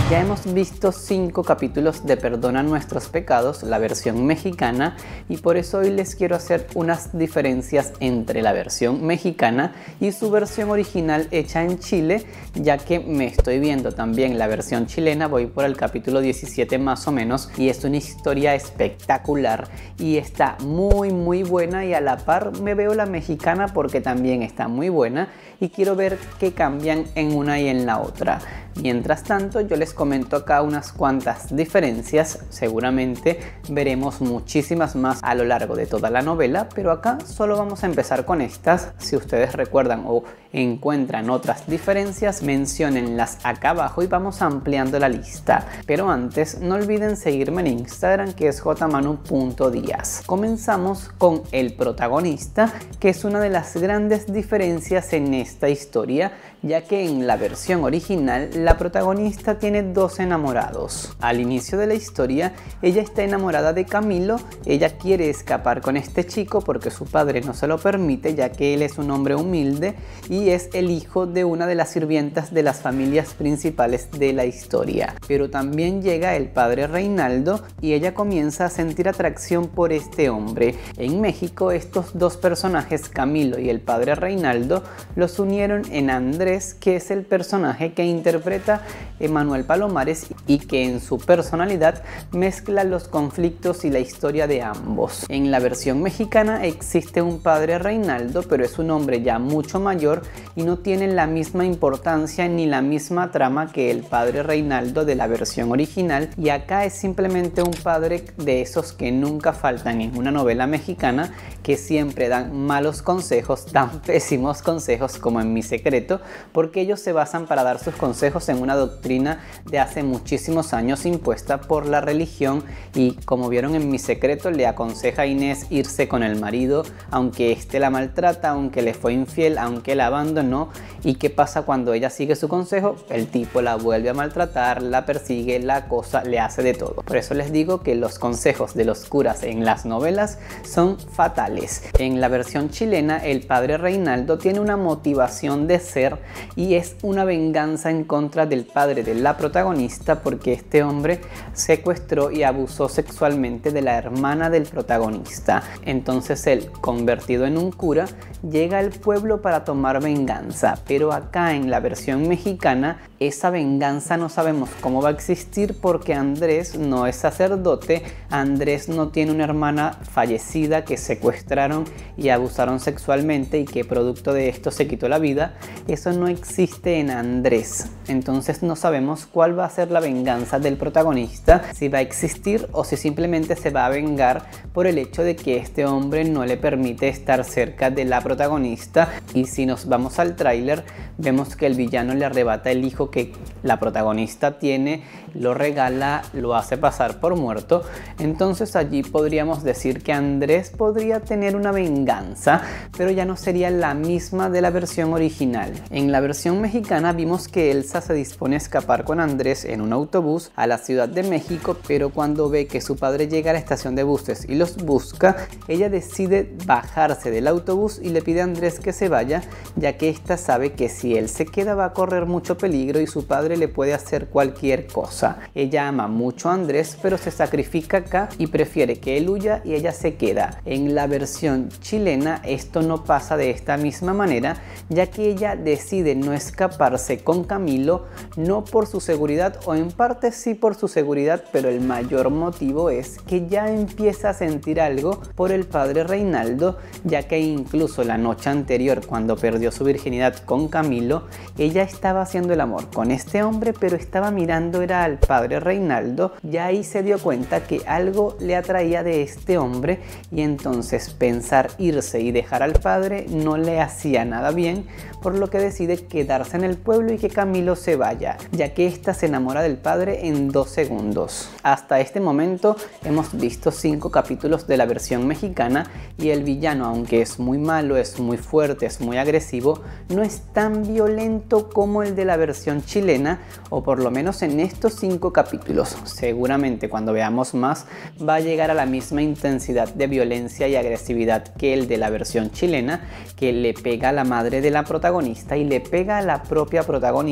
Ya hemos visto 5 capítulos de Perdona Nuestros Pecados, la versión mexicana, y por eso hoy les quiero hacer unas diferencias entre la versión mexicana y su versión original hecha en Chile, ya que me estoy viendo también la versión chilena, voy por el capítulo 17 más o menos, y es una historia espectacular y está muy buena, y a la par me veo la mexicana porque también está muy buena y quiero ver qué cambian en una y en la otra. Mientras tanto, yo les comento acá unas cuantas diferencias, seguramente veremos muchísimas más a lo largo de toda la novela, pero acá solo vamos a empezar con estas. Si ustedes recuerdan o encuentran otras diferencias, menciónenlas acá abajo y vamos ampliando la lista. Pero antes, no olviden seguirme en Instagram, que es jmanu.diaz. Comenzamos con el protagonista, que es una de las grandes diferencias en esta historia, ya que en la versión original la protagonista tiene dos enamorados. Al inicio de la historia, ella está enamorada de Camilo, ella quiere escapar con este chico porque su padre no se lo permite, ya que él es un hombre humilde y es el hijo de una de las sirvientas de las familias principales de la historia. Pero también llega el padre Reinaldo y ella comienza a sentir atracción por este hombre. En México, estos dos personajes, Camilo y el padre Reinaldo, los unieron en Andrés, que es el personaje que interpreta Emanuel Palomares y que en su personalidad mezcla los conflictos y la historia de ambos. En la versión mexicana existe un padre Reinaldo, pero es un hombre ya mucho mayor y no tiene la misma importancia ni la misma trama que el padre Reinaldo de la versión original, y acá es simplemente un padre de esos que nunca faltan en una novela mexicana, que siempre dan malos consejos, dan pésimos consejos como en Mi Secreto, porque ellos se basan para dar sus consejos en una doctrina de hace muchísimos años impuesta por la religión, y como vieron en Mi Secreto, le aconseja a Inés irse con el marido aunque éste la maltrata, aunque le fue infiel, aunque la abandonó. ¿Y qué pasa cuando ella sigue su consejo? El tipo la vuelve a maltratar, la persigue, la acosa, le hace de todo. Por eso les digo que los consejos de los curas en las novelas son fatales. En la versión chilena, el padre Reinaldo tiene una motivación de ser y es una venganza en contra del padre de la protagonista, porque este hombre secuestró y abusó sexualmente de la hermana del protagonista. Entonces él, convertido en un cura, llega al pueblo para tomar venganza, pero acá en la versión mexicana esa venganza no sabemos cómo va a existir, porque Andrés no es sacerdote, Andrés no tiene una hermana fallecida que secuestraron y abusaron sexualmente y que producto de esto se quitó la vida. Eso no existe en Andrés. Entonces no sabemos cuál va a ser la venganza del protagonista, si va a existir o si simplemente se va a vengar por el hecho de que este hombre no le permite estar cerca de la protagonista. Y si nos vamos al tráiler, vemos que el villano le arrebata el hijo que la protagonista tiene, lo regala, lo hace pasar por muerto. Entonces allí podríamos decir que Andrés podría tener una venganza, pero ya no sería la misma de la versión original. En la versión mexicana vimos que Elsa se dispone a escapar con Andrés en un autobús a la Ciudad de México, pero cuando ve que su padre llega a la estación de buses y los busca, ella decide bajarse del autobús y le pide a Andrés que se vaya, ya que ésta sabe que si él se queda va a correr mucho peligro y su padre le puede hacer cualquier cosa. Ella ama mucho a Andrés, pero se sacrifica acá y prefiere que él huya y ella se queda. En la versión chilena esto no pasa de esta misma manera, ya que ella decide no escaparse con Camilo, no por su seguridad, o en parte sí por su seguridad, pero el mayor motivo es que ya empieza a sentir algo por el padre Reinaldo, ya que incluso la noche anterior, cuando perdió su virginidad con Camilo, ella estaba haciendo el amor con este hombre, pero estaba mirando era al padre Reinaldo. Ya ahí se dio cuenta que algo le atraía de este hombre, y entonces pensar irse y dejar al padre no le hacía nada bien, por lo que decide quedarse en el pueblo y que Camilo se vaya, ya que ésta se enamora del padre en 2 segundos. Hasta este momento hemos visto 5 capítulos de la versión mexicana y el villano, aunque es muy malo, es muy fuerte, es muy agresivo, no es tan violento como el de la versión chilena, o por lo menos en estos 5 capítulos. Seguramente cuando veamos más va a llegar a la misma intensidad de violencia y agresividad que el de la versión chilena, que le pega a la madre de la protagonista y le pega a la propia protagonista,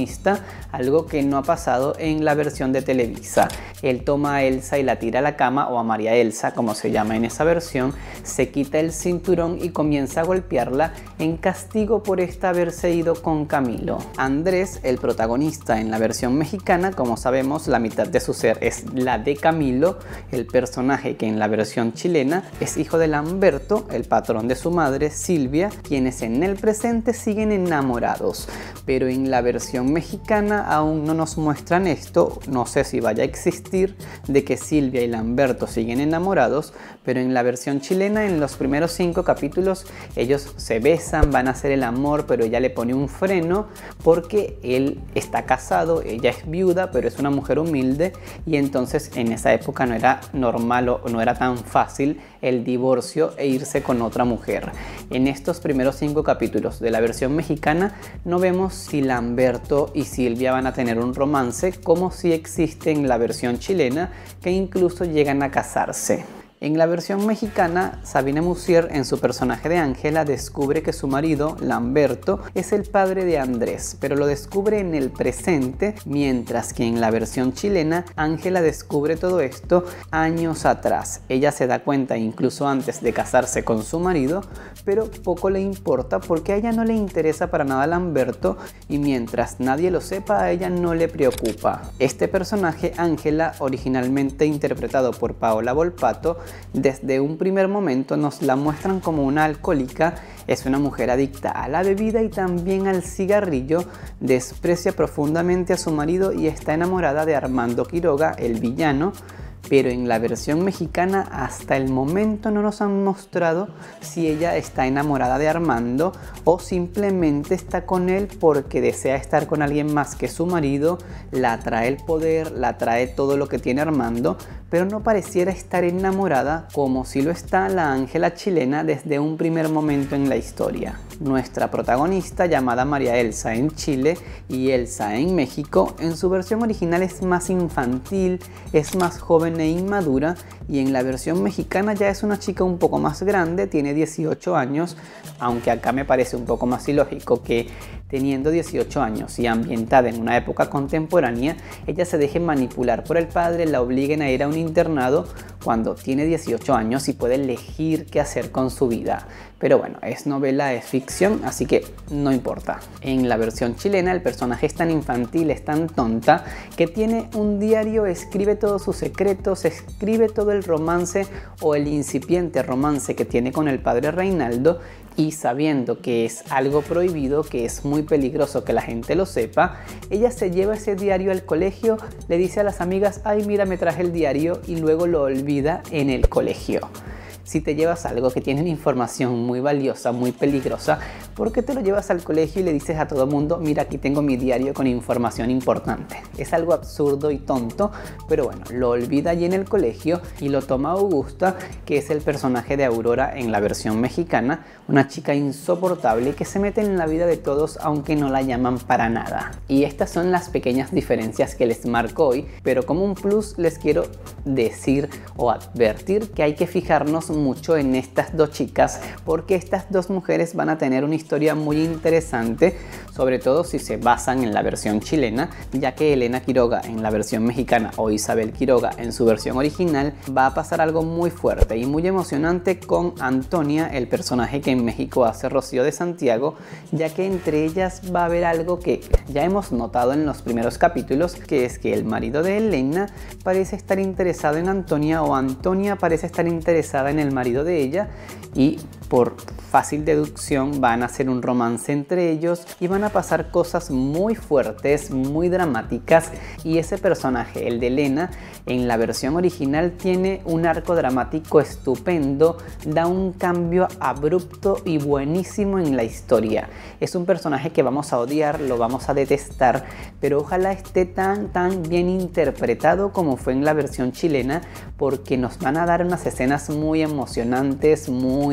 algo que no ha pasado en la versión de Televisa. Él toma a Elsa y la tira a la cama, o a María Elsa, como se llama en esa versión, se quita el cinturón y comienza a golpearla en castigo por haberse ido con Camilo. Andrés, el protagonista en la versión mexicana, como sabemos, la mitad de su ser es la de Camilo, el personaje que en la versión chilena es hijo de Lamberto, el patrón de su madre, Silvia, quienes en el presente siguen enamorados. Pero en la versión mexicana aún no nos muestran esto, no sé si vaya a existir, de que Silvia y Lamberto siguen enamorados, pero en la versión chilena, en los primeros 5 capítulos, ellos se besan, van a hacer el amor, pero ella le pone un freno porque él está casado, ella es viuda, pero es una mujer humilde, y entonces en esa época no era normal o no era tan fácil el divorcio e irse con otra mujer. En estos primeros 5 capítulos de la versión mexicana no vemos si Lamberto y Silvia van a tener un romance, como si existe en la versión chilena, que incluso llegan a casarse. En la versión mexicana, Sabine Musier, en su personaje de Ángela, descubre que su marido, Lamberto, es el padre de Andrés, pero lo descubre en el presente, mientras que en la versión chilena, Ángela descubre todo esto años atrás. Ella se da cuenta incluso antes de casarse con su marido, pero poco le importa porque a ella no le interesa para nada Lamberto, y mientras nadie lo sepa, a ella no le preocupa. Este personaje, Ángela, originalmente interpretado por Paola Volpato, desde un primer momento nos la muestran como una alcohólica, es una mujer adicta a la bebida y también al cigarrillo, desprecia profundamente a su marido y está enamorada de Armando Quiroga, el villano. Pero en la versión mexicana hasta el momento no nos han mostrado si ella está enamorada de Armando o simplemente está con él porque desea estar con alguien más que su marido, la atrae el poder, la atrae todo lo que tiene Armando, pero no pareciera estar enamorada como si lo está la Ángela chilena desde un primer momento en la historia. Nuestra protagonista, llamada María Elsa en Chile y Elsa en México, en su versión original es más infantil, es más joven e inmadura, y en la versión mexicana ya es una chica un poco más grande, tiene 18 años, aunque acá me parece un poco más ilógico que teniendo 18 años y ambientada en una época contemporánea, ella se deje manipular por el padre, la obliguen a ir a un internado cuando tiene 18 años y puede elegir qué hacer con su vida. Pero bueno, es novela, es ficción, así que no importa. En la versión chilena el personaje es tan infantil, es tan tonta, que tiene un diario, escribe todos sus secretos, escribe todo el romance o el incipiente romance que tiene con el padre Reinaldo, y sabiendo que es algo prohibido, que es muy peligroso que la gente lo sepa, ella se lleva ese diario al colegio, le dice a las amigas, ay mira, me traje el diario, y luego lo olvida en el colegio. Si te llevas algo que tiene una información muy valiosa, muy peligrosa, ¿por qué te lo llevas al colegio y le dices a todo el mundo, mira, aquí tengo mi diario con información importante? Es algo absurdo y tonto, pero bueno, lo olvida allí en el colegio y lo toma Augusta, que es el personaje de Aurora en la versión mexicana, una chica insoportable que se mete en la vida de todos aunque no la llaman para nada. Y estas son las pequeñas diferencias que les marco hoy, pero como un plus les quiero decir o advertir que hay que fijarnos mucho en estas dos chicas, porque estas dos mujeres van a tener una historia muy interesante, sobre todo si se basan en la versión chilena, ya que Elena Quiroga en la versión mexicana o Isabel Quiroga en su versión original va a pasar algo muy fuerte y muy emocionante con Antonia, el personaje que en México hace Rocío de Santiago, ya que entre ellas va a haber algo que ya hemos notado en los primeros capítulos, que es que el marido de Elena parece estar interesado en Antonia o Antonia parece estar interesada en el marido de ella, y por fácil deducción van a hacer un romance entre ellos y van a pasar cosas muy fuertes, muy dramáticas, y ese personaje, el de Elena, en la versión original tiene un arco dramático estupendo, da un cambio abrupto y buenísimo en la historia. Es un personaje que vamos a odiar, lo vamos a detestar, pero ojalá esté tan bien interpretado como fue en la versión chilena, porque nos van a dar unas escenas muy emocionantes, muy buenas,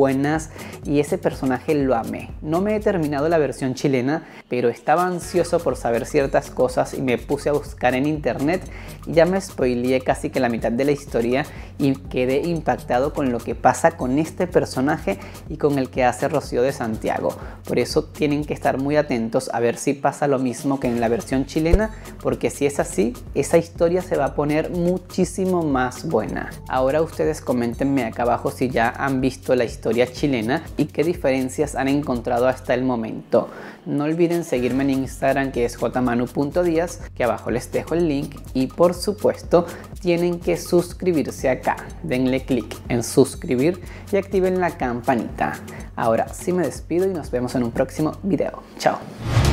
buenas y ese personaje lo amé. No me he terminado la versión chilena, pero estaba ansioso por saber ciertas cosas y me puse a buscar en internet y ya me spoileé casi que la mitad de la historia y quedé impactado con lo que pasa con este personaje y con el que hace Rocío de Santiago. Por eso tienen que estar muy atentos a ver si pasa lo mismo que en la versión chilena, porque si es así, esa historia se va a poner muchísimo más buena. Ahora ustedes coméntenme acá abajo si ya han visto la historia chilena y qué diferencias han encontrado hasta el momento. No olviden seguirme en Instagram, que es jmanu.diaz, que abajo les dejo el link, y por supuesto tienen que suscribirse acá. Denle clic en suscribir y activen la campanita. Ahora sí me despido y nos vemos en un próximo video. Chao.